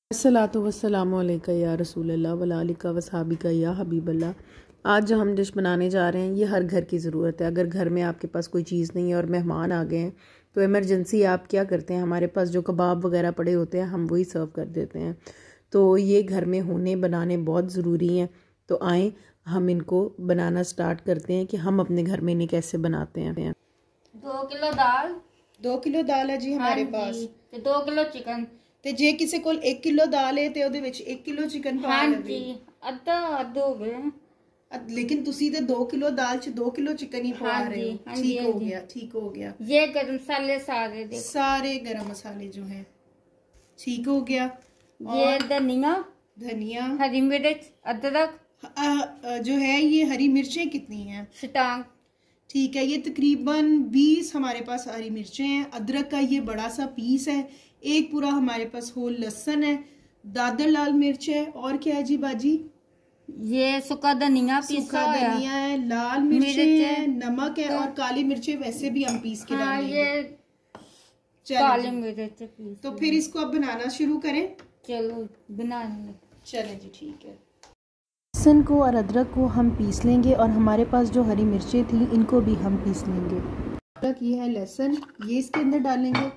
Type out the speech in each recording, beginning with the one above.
अस्सलातु वस्सलामु अलैका या रसूल अल्लाह वला आलिका वसहाबिका या हबीब अल्लाह। आज जो हम डिश बनाने जा रहे हैं ये हर घर की ज़रूरत है। अगर घर में आपके पास कोई चीज़ नहीं है और मेहमान आ गए हैं तो इमरजेंसी आप क्या करते हैं, हमारे पास जो कबाब वगैरह पड़े होते हैं हम वही सर्व कर देते हैं। तो ये घर में होने बनाने बहुत ज़रूरी हैं। तो आएँ हम इनको बनाना स्टार्ट करते हैं कि हम अपने घर में इन्हें कैसे बनाते हैं। 2 किलो दाल 2 किलो दाल है जी हमारे पास ਤੇ 2 ਕਿਲੋ ਚਿਕਨ ਤੇ ਜੇ ਕਿਸੇ ਕੋਲ 1 ਕਿਲੋ ਦਾਲ ਹੈ ਤੇ ਉਹਦੇ ਵਿੱਚ 1 ਕਿਲੋ ਚਿਕਨ ਪਾ ਲਵੇ। ਹਾਂਜੀ ਅੱਧਾ ਹੋ ਗਿਆ। लेकिन तुसी ते 2 किलो दाल च 2 किलो चिकन ही पा रहे हो। ठीक हो गया, ठीक हो गया। ये गरम मसाले सारे देखो, सारे गरम मसाले जो हैं ठीक हो गया। ये धनिया हरी मिर्च अदरक जो है ये हरी मिर्चें कितनी हैं? स्टांग ठीक है, ये तकरीबन 20 हमारे पास हरी मिर्चें हैं। अदरक का ये बड़ा सा पीस है। एक पूरा हमारे पास होल लहसुन है। दादर लाल मिर्च है। और क्या है जी बाजी? ये सूखा धनिया पिसा धनिया है, लाल मिर्च है, नमक है और काली मिर्चें वैसे भी हम पीस के डालेंगे। ये काली मिर्च पीस। तो फिर इसको अब बनाना शुरू करें। चलो बनाने चलें जी, ठीक है। लहसुन को और अदरक को हम पीस लेंगे और हमारे पास जो हरी मिर्चें थी इनको भी हम पीस लेंगे। अदरक ये है, लहसुन ये इसके अंदर डालेंगे।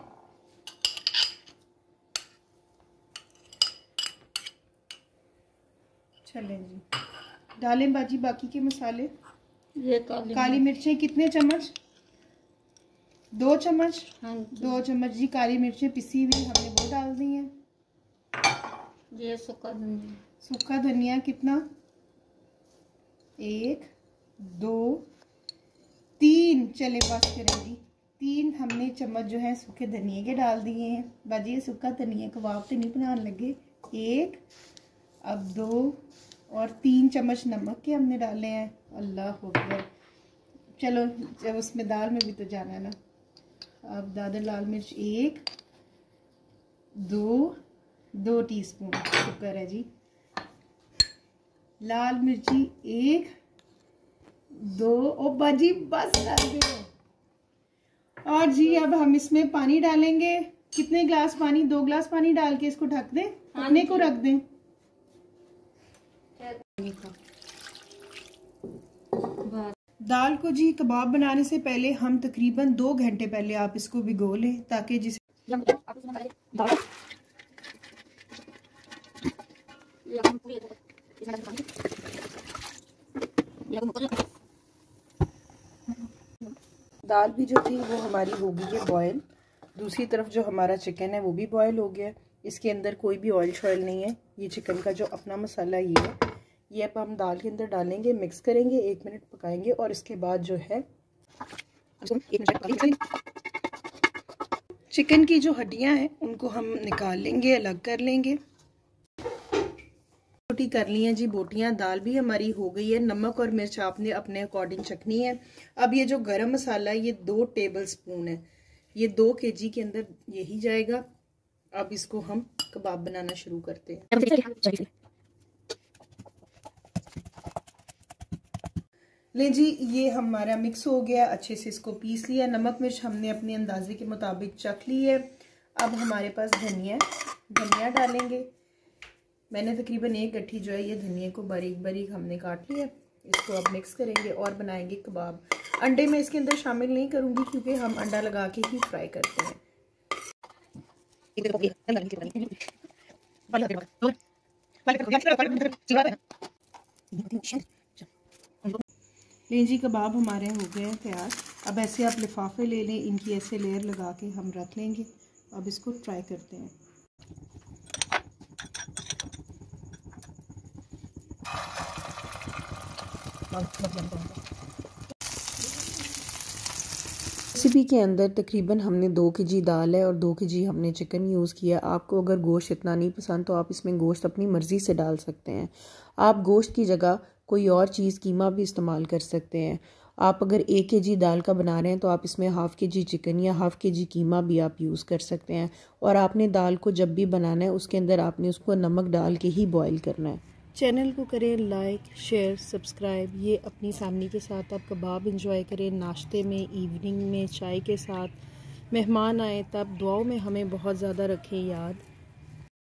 चलें जी, डालें बाजी बाकी के मसाले। ये काली मिर्चें कितने चम्मच? 2 चम्मच। हाँ 2 चम्मच जी काली मिर्चें पिसी हुई हमने वो डाल दी हैं। ये सूखा धनिया कितना? 1 2 3 चले बस करें जी। 3 हमने चम्मच जो है सूखे धनिया के डाल दिए हैं। बाजी ये सूखा धनिया कबाब तो नहीं बनाने लगे। 1 अब 2 और 3 चम्मच नमक के हमने डाले हैं। अल्लाह अकबर। चलो जब उसमें दाल में भी तो जाना है ना। अब दादर लाल मिर्च 1 2 टीस्पून शुक्र है जी। लाल मिर्ची 1 2 ओ बाजी बस डाल दो। और जी अब हम इसमें पानी डालेंगे। कितने गिलास पानी? 2 गिलास पानी डाल के इसको ढक दें, पकने को रख दें। दाल को जी कबाब बनाने से पहले हम तकरीबन 2 घंटे पहले आप इसको भिगो लें ताकि जिसे दाल भी जो थी वो हमारी हो गई है बॉयल। दूसरी तरफ जो हमारा चिकन है वो भी बॉयल हो गया। इसके अंदर कोई भी ऑयल शॉयल नहीं है। ये चिकन का जो अपना मसाला ये है, ये अब हम दाल के अंदर डालेंगे, मिक्स करेंगे, 1 मिनट पकाएंगे और इसके बाद जो है चिकन की जो हड्डियां हैं उनको हम निकाल लेंगे, अलग कर लेंगे। छोटी कर ली हैं जी बोटियां। दाल भी हमारी हो गई है। नमक और मिर्च आपने अपने अकॉर्डिंग चखनी है। अब ये जो गरम मसाला है ये 2 टेबल स्पून है। ये 2 kg के अंदर यही जाएगा। अब इसको हम कबाब बनाना शुरू करते हैं। ले जी ये हमारा मिक्स हो गया, अच्छे से इसको पीस लिया। नमक मिर्च हमने अपने अंदाजे के मुताबिक चख ली है। अब हमारे पास धनिया डालेंगे। मैंने तकरीबन 1 गट्ठी जो है ये धनिया को बारीक बारीक हमने काट लिया। इसको अब मिक्स करेंगे और बनाएंगे कबाब। अंडे में इसके अंदर शामिल नहीं करूंगी क्योंकि हम अंडा लगा के ही फ्राई करते हैं। लें जी कबाब हमारे हो गए हैं तैयार। अब ऐसे आप लिफाफे ले लें, इनकी ऐसे लेयर लगा के हम रख लेंगे। अब इसको ट्राई करते हैं। रेसिपी के अंदर तकरीबन हमने 2 kg दाल है और 2 kg हमने चिकन यूज़ किया। आपको अगर गोश्त इतना नहीं पसंद तो आप इसमें गोश्त अपनी मर्ज़ी से डाल सकते हैं। आप गोश्त की जगह कोई और चीज़ कीमा भी इस्तेमाल कर सकते हैं। आप अगर 1 kg दाल का बना रहे हैं तो आप इसमें ½ kg चिकन या ½ kg कीमा भी आप यूज़ कर सकते हैं। और आपने दाल को जब भी बनाना है उसके अंदर आपने उसको नमक डाल के ही बॉयल करना है। चैनल को करें लाइक, शेयर, सब्सक्राइब। ये अपनी फैमिली के साथ आप कबाब इंजॉय करें, नाश्ते में, इवनिंग में, चाय के साथ। मेहमान आए तब दुआओं में हमें बहुत ज़्यादा रखें याद।